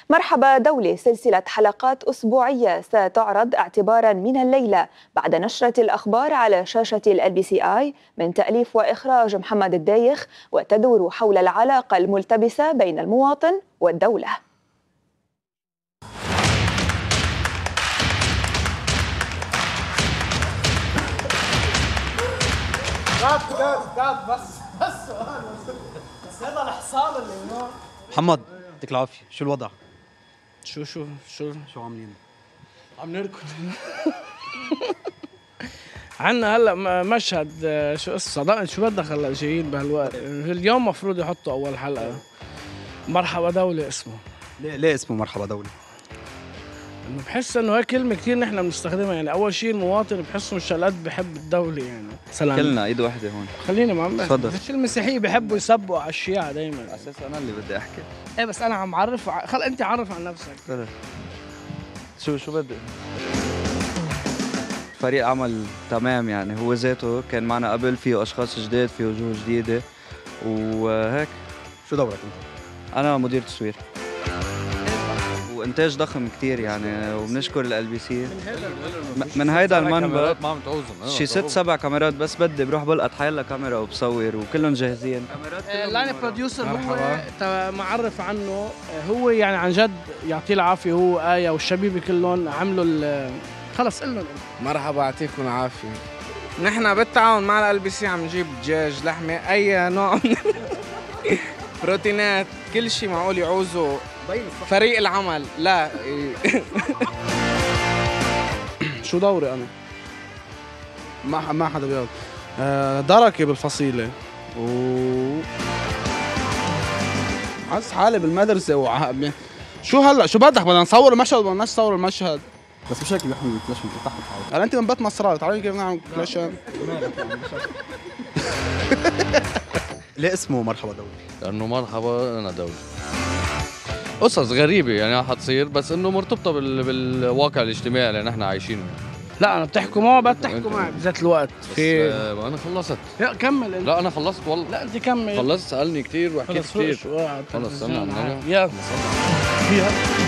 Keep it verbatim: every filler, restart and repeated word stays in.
مرحبا دولة سلسلة حلقات أسبوعية ستعرض اعتباراً من الليلة بعد نشرة الأخبار على شاشة ال بي سي آي من تأليف وإخراج محمد الدايخ، وتدور حول العلاقة الملتبسة بين المواطن والدولة. بس بس سؤال بس هذا الحصان اللي هناك. محمد يعطيك العافية، شو الوضع؟ شو شو شو شو عاملين؟ عم نركض. عنا هلا مشهد شو قصة شو بدك هلا جايين بهالوقت. اليوم مفروض يحطوا أول حلقة مرحبا دولة اسمه. ليه ليه اسمه مرحبا دولة؟ انه بحس انه هاي كلمة كثير نحن بنستخدمها، يعني أول شيء المواطن بحسه مش هالقد بحب الدولة يعني. سلام. كلنا ايد واحدة هون. خليني ما عم تفضل. بس المسيحية بحبوا يسبوا على الشيعة دايما. أساس أنا اللي بدي أحكي. ايه بس أنا عم عرف ع... خل أنت عرف عن نفسك. خلص. شو شو بدي؟ فريق عمل تمام، يعني هو ذاته كان معنا قبل، فيه أشخاص جداد، فيه وجوه جديدة وهيك. شو دورك انت؟ أنا مدير تصوير. وإنتاج ضخم كتير يعني، وبنشكر ال بي سي من هيدا المنبع. شي ست سبع كاميرات، بس بدي بروح بلقط حيلا كاميرا وبصور وكلهم جاهزين. اللاين بروديوسر هو معرف عنه، هو يعني عن جد يعطيه العافية، هو آية والشبيبة كلهم عملوا خلص. قلن مرحبا يعطيكم العافية. نحن بالتعاون مع ال بي سي عم نجيب دجاج، لحمة، أي نوع من بروتينات، كل شيء معقول يعوزه فريق العمل. لا شو دوري أنا؟ ما ما حدا بيقول. آه دركة بالفصيلة و حس حالي بالمدرسة وع... شو هلا شو بدك؟ بدنا نصور المشهد ولا بدنا نصور المشهد؟ بس مش هيك بيحمل الفلاشن تحت حالك. هلا انت من بيت مصرات، تعرفي كيف نعمل فلاشن؟ ليه اسمه مرحبا دولة؟ لأنه مرحبا أنا دولة. قصص غريبة يعني حتصير، بس إنه مرتبطة بال... بالواقع الاجتماعي اللي نحن عايشينه. لا أنا بتحكوا معه، بدك تحكوا معي بذات الوقت. في آه أنا خلصت. لا كمل انت. لا أنا خلصت والله. لا أنت كمل. خلصت، سألني كتير وحكيت كتير. خلص استنى عندنا. يلا.